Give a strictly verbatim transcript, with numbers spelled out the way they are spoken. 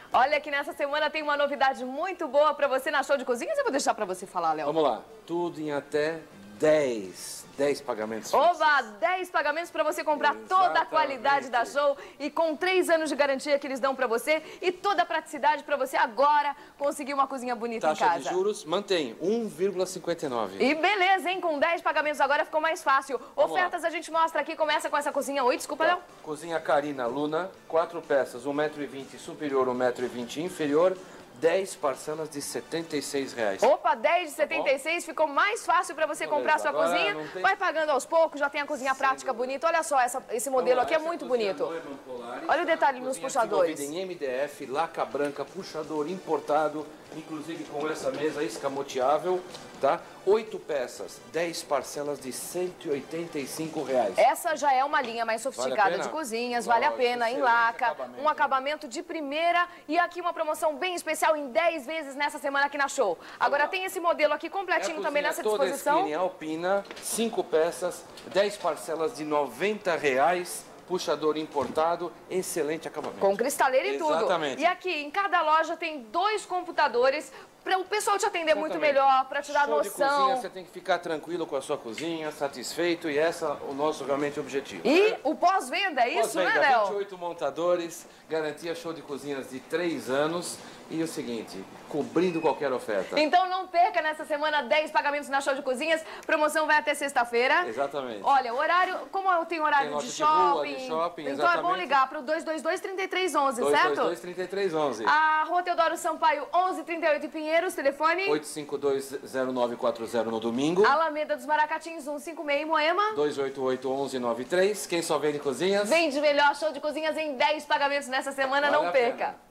Olha que nessa semana tem uma novidade muito boa pra você na Show de Cozinhas. Eu vou deixar pra você falar, Léo. Vamos lá. Tudo em até dez. dez pagamentos. Oba, dez pagamentos para você comprar Exatamente. Toda a qualidade da Show e com três anos de garantia que eles dão para você e toda a praticidade para você agora conseguir uma cozinha bonita Taxa em casa. de juros mantém um vírgula cinquenta e nove. E beleza, hein? Com dez pagamentos agora ficou mais fácil. Vamos Ofertas lá. A gente mostra aqui, começa com essa cozinha. Oi, desculpa, Tá. Léo. Cozinha Carina Luna, quatro peças, um metro e vinte superior, um metro e vinte inferior, dez parcelas de setenta e seis reais. Opa, dez de setenta e seis, ficou mais fácil para você Beleza, comprar sua agora cozinha. não tem- Vai pagando aos poucos, já tem a cozinha prática bonita. Olha só, essa, esse modelo aqui é muito bonito. Olha o detalhe nos puxadores. Desenvolvida em M D F, laca branca, puxador importado, inclusive com essa mesa escamoteável, tá? Oito peças, dez parcelas de cento e oitenta e cinco reais. Essa já é uma linha mais sofisticada Vale a de pena? cozinhas, vale a Lógico, pena, em excelente laca, acabamento. um acabamento de primeira e aqui uma promoção bem especial em dez vezes nessa semana aqui na Show. Agora tem esse modelo aqui completinho É a também cozinha nessa toda disposição. skinny alpina, cinco peças, dez parcelas de noventa reais, puxador importado, excelente acabamento. Com cristaleira e tudo. Exatamente. E aqui, em cada loja tem dois computadores para o pessoal te atender muito Exatamente. melhor, para te dar Show de cozinha, noção. você tem que ficar tranquilo com a sua cozinha, satisfeito, e esse é o nosso realmente objetivo. E o pós-venda, é isso, né, Pós-venda, Léo? vinte e oito montadores, garantia Show de Cozinhas de três anos. E o seguinte, cobrindo qualquer oferta. Então não perca nessa semana dez pagamentos na Show de Cozinhas. Promoção vai até sexta-feira. Exatamente. Olha, o horário, como eu tenho horário Tem de loja de shopping, rua, de shopping, então é bom exatamente. ligar para o dois dois dois, três três um um, dois certo? dois dois, trinta e três onze. A Rua Teodoro Sampaio, onze trinta e oito em Pinheiros, telefone. oito cinco dois zero nove quatro zero no domingo. Alameda dos Maracatins, cento e cinquenta e seis em Moema. dois oito oito, onze nove três. Quem só vende cozinhas? Vende melhor Show de Cozinhas em dez pagamentos nessa semana, Vale não a perca. pena.